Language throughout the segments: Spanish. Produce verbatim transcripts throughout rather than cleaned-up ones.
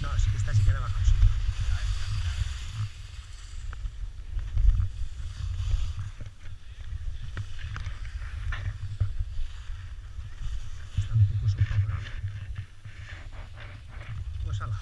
No, sí que esta sí que era bajo, sí. Está un poco sopa por ahí. Pues ala.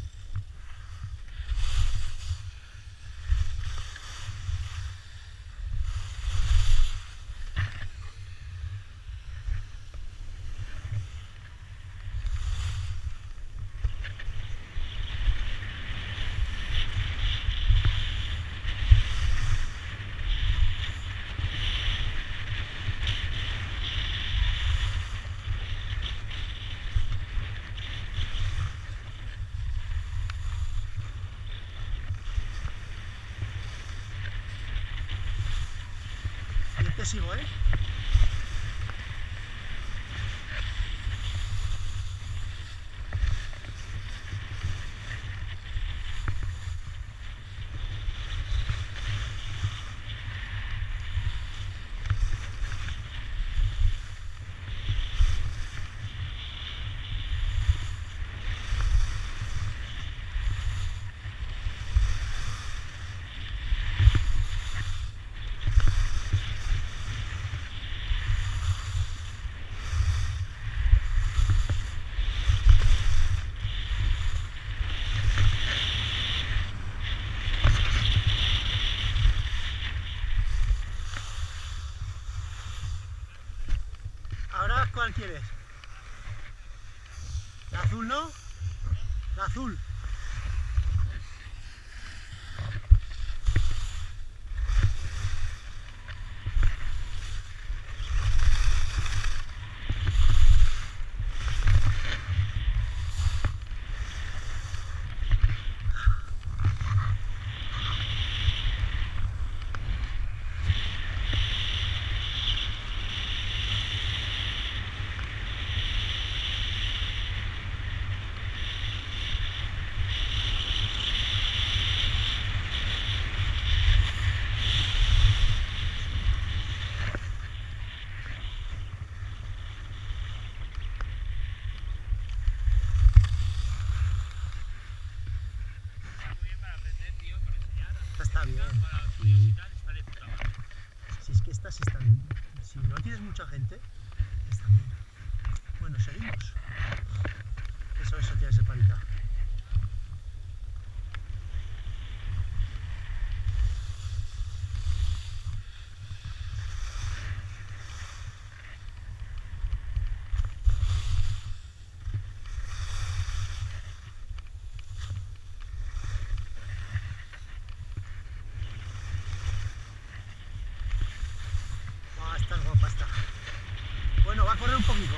Yo te sigo, ¿eh? ¿Ahora cuál quieres? ¿La azul, no? La azul. Está bien. Sí. Si es que estas están... Si no tienes mucha gente, están bien. Bueno, seguimos. Eso, eso, tienes el palita. Basta. Bueno, va a correr un poquito.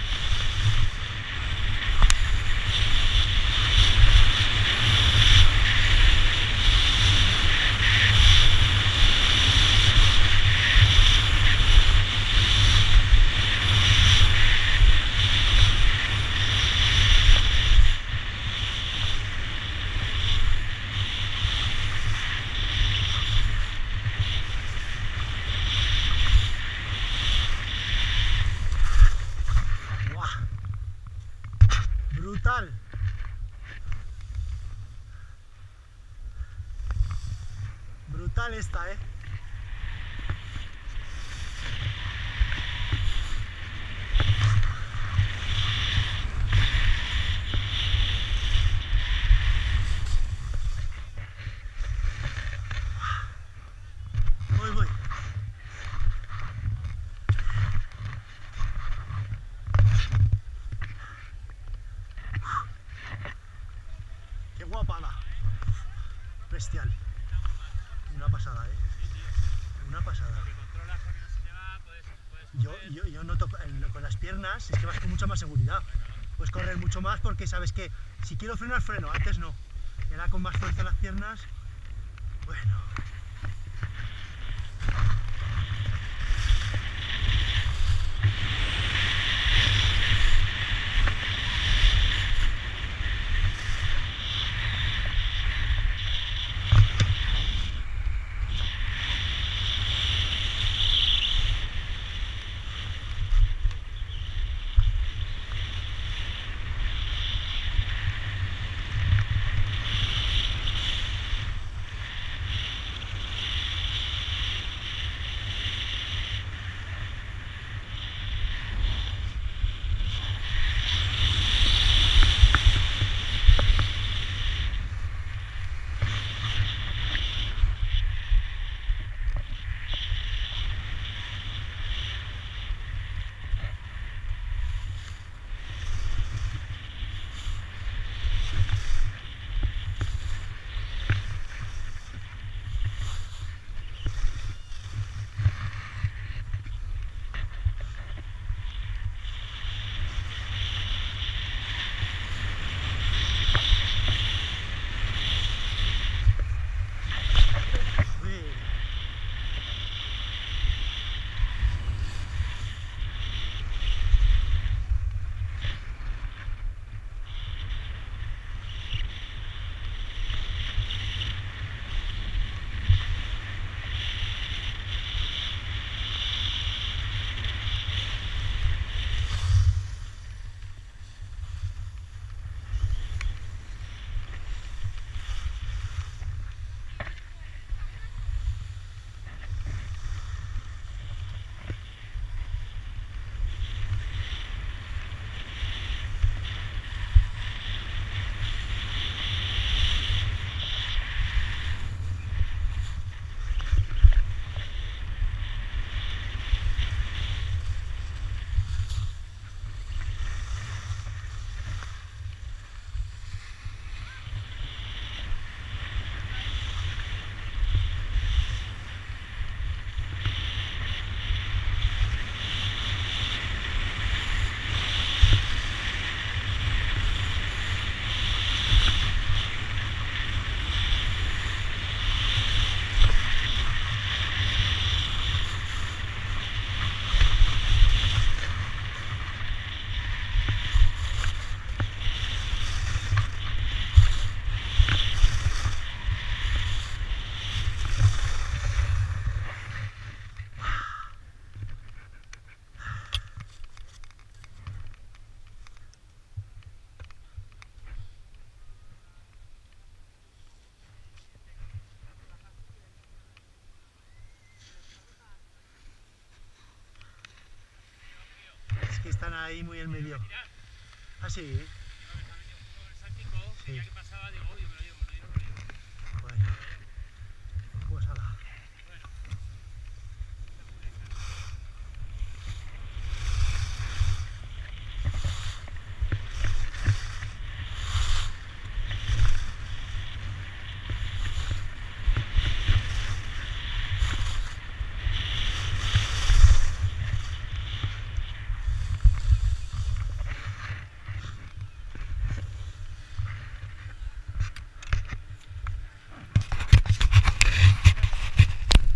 Brutal. Brutal esta, eh. Voy, voy. Qué guapada. Bestial. Una pasada, eh. Una pasada. Yo, yo, yo noto con las piernas, es que vas con mucha más seguridad. Puedes correr mucho más porque sabes que si quiero frenar, freno. Antes no. Era con más fuerza las piernas. Bueno. ahí muy en medio. Tirar. Ah, sí. No, me está metido con el salpico, Sí. ya que pasaba, digo, uy,